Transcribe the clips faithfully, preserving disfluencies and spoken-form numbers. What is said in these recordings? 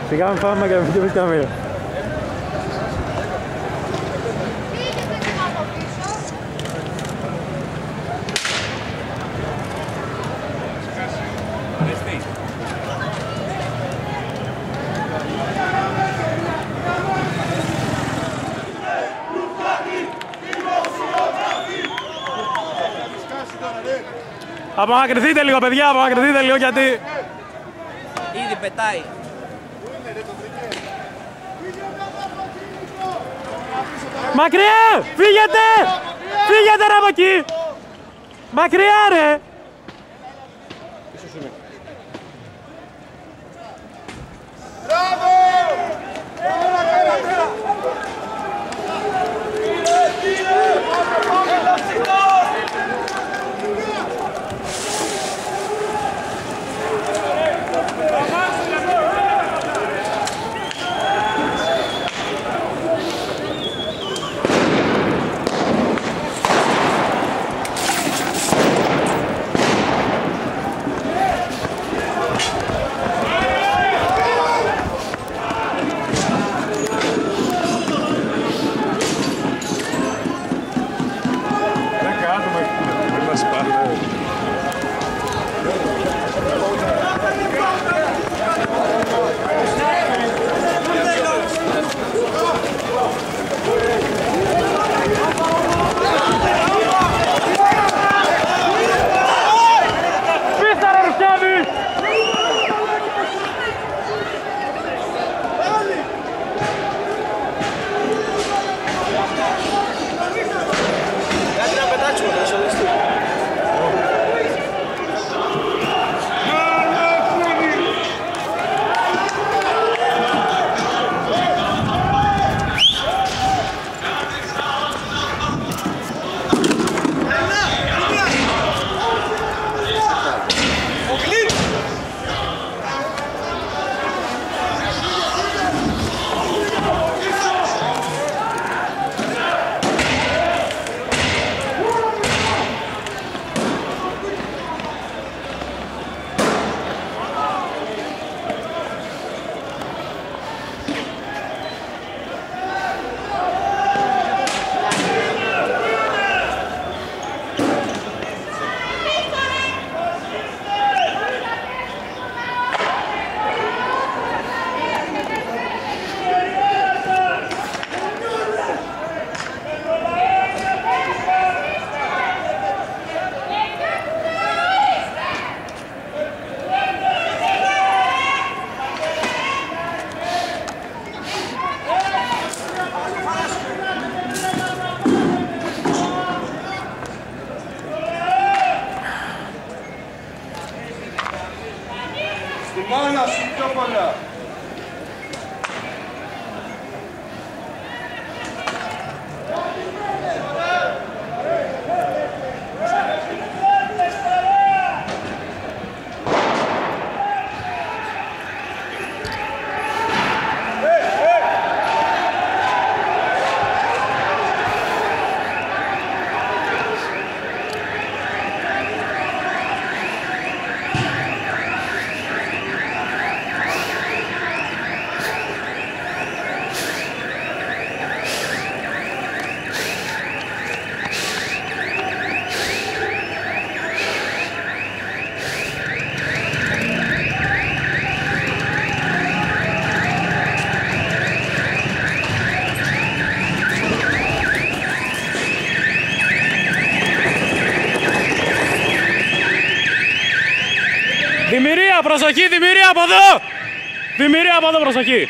Σιγά μην πάμε και μην πεις καμία. Απομακρυνθείτε λίγο παιδιά, απομακρυνθείτε λίγο γιατί... Ήδη πετάει. Μακριά! Φύγετε! Φύγετε ρε από εκεί! Μακριά ρε! Μάνα σου πιο πολλά. Δημιουργία, προσοχή, δημιουργία από εδώ! Δημιουργία από εδώ, προσοχή!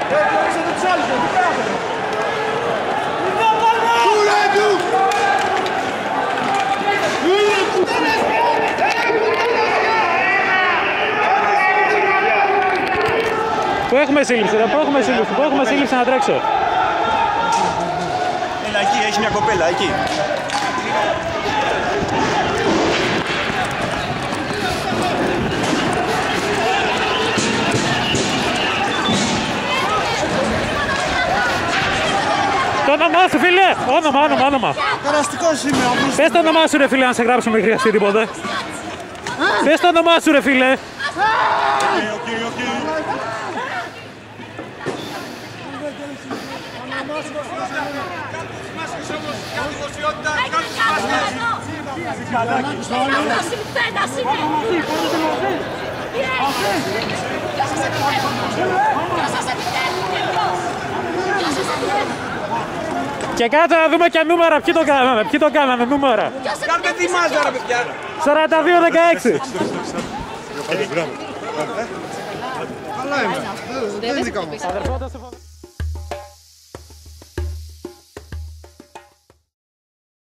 Διορίσατε τους άλλους, τι κάνετε. Κούλε του! Πού έχουμε σύλληψη, ρε, πού έχουμε σύλληψη, πού έχουμε σύλληψη να τρέξω. Έλα εκεί, έχει μια κοπέλα, εκεί. Το όνομά σου, φίλε! Όνομα, όνομα, όνομα. Καραστικός είμαι, αφού... Πες το όνομά σου, ρε φίλε, αν σε γράψουμε ή χρειαστεί τίποτε. Πες το όνομά σου, ρε φίλε. Και κάτσε να δούμε και νούμερα, ποιοι το κάναμε, ποιοι το κάναμε, νούμερα. Κάντε τη μάζα ρε παιδιά. σαράντα δύο δεκαέξι. Καλά είμαι, δεν είναι δικά μου.